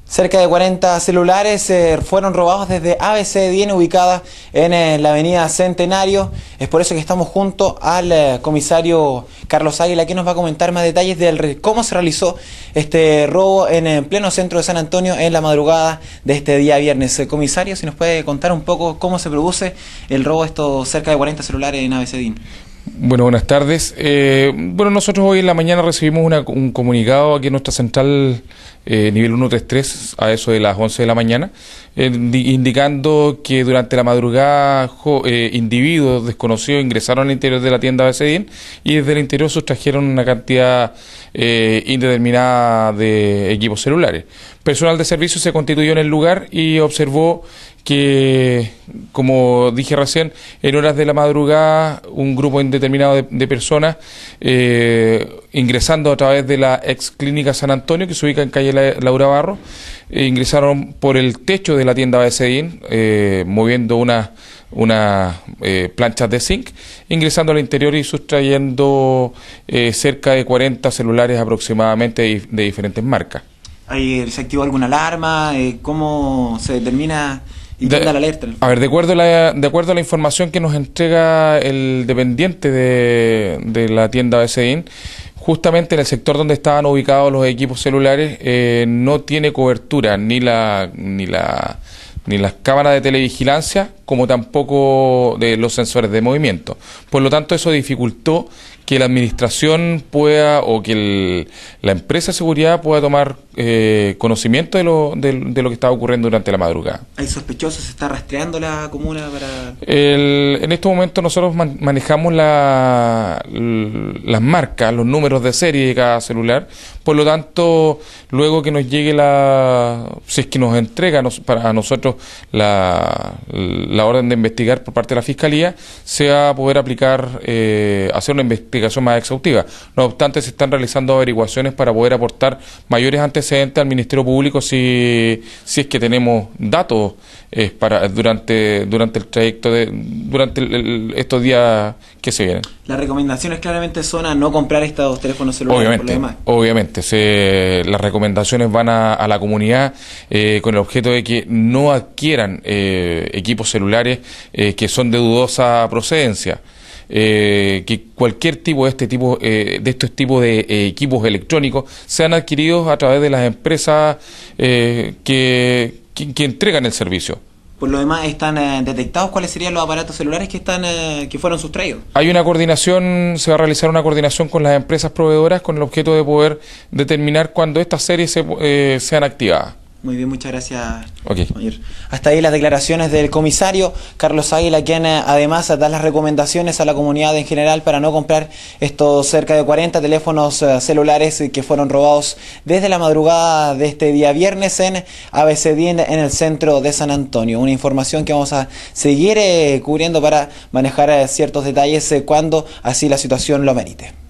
Cerca de 40 celulares fueron robados desde ABC Dien, ubicada en la avenida Centenario. Es por eso que estamos junto al comisario Carlos Águila, que nos va a comentar más detalles de cómo se realizó este robo en pleno centro de San Antonio en la madrugada de este día viernes. Comisario, si nos puede contar un poco cómo se produce el robo de estos cerca de 40 celulares en ABC Dien. Bueno, buenas tardes. Nosotros hoy en la mañana recibimos un comunicado aquí en nuestra central nivel 133 a eso de las 11 de la mañana, indicando que durante la madrugada individuos desconocidos ingresaron al interior de la tienda ABC Dien y desde el interior sustrajeron una cantidad indeterminada de equipos celulares. Personal de servicio se constituyó en el lugar y observó que, como dije recién, en horas de la madrugada un grupo indeterminado de personas ingresando a través de la ex clínica San Antonio, que se ubica en calle Laura Barro, ingresaron por el techo de la tienda ABC Dien, moviendo unas planchas de zinc, ingresando al interior y sustrayendo cerca de 40 celulares aproximadamente de diferentes marcas. ¿Se activó alguna alarma? ¿Cómo se determina y qué da la alerta? A ver, de acuerdo a la información que nos entrega el dependiente de la tienda ABC Dien, justamente en el sector donde estaban ubicados los equipos celulares no tiene cobertura ni las cámaras de televigilancia como tampoco de los sensores de movimiento. Por lo tanto, eso dificultó que la administración pueda o que la empresa de seguridad pueda tomar conocimiento de lo que estaba ocurriendo durante la madrugada. ¿Hay sospechosos? ¿Se está rastreando la comuna para...? En este momento nosotros manejamos las marcas, los números de serie de cada celular. Por lo tanto, luego que nos llegue si es que nos entrega a nosotros la orden de investigar por parte de la Fiscalía, se va a poder aplicar, hacer una investigación más exhaustiva. No obstante, se están realizando averiguaciones para poder aportar mayores antecedentes al Ministerio Público si es que tenemos datos durante el trayecto durante estos días que se vienen. Las recomendaciones claramente son a no comprar estos teléfonos celulares. Obviamente, las recomendaciones van a la comunidad con el objeto de que no adquieran equipos celulares que son de dudosa procedencia. Que cualquier tipo de estos tipos de equipos electrónicos sean adquiridos a través de las empresas que entregan el servicio. Por lo demás, ¿están detectados cuáles serían los aparatos celulares que fueron sustraídos? Hay una coordinación, se va a realizar una coordinación con las empresas proveedoras con el objeto de poder determinar cuándo estas series sean activadas. Muy bien, muchas gracias. Okay. Hasta ahí las declaraciones del comisario Carlos Águila, quien además da las recomendaciones a la comunidad en general para no comprar estos cerca de 40 teléfonos celulares que fueron robados desde la madrugada de este día viernes en ABC Dien, en el centro de San Antonio. Una información que vamos a seguir cubriendo para manejar ciertos detalles cuando así la situación lo merite.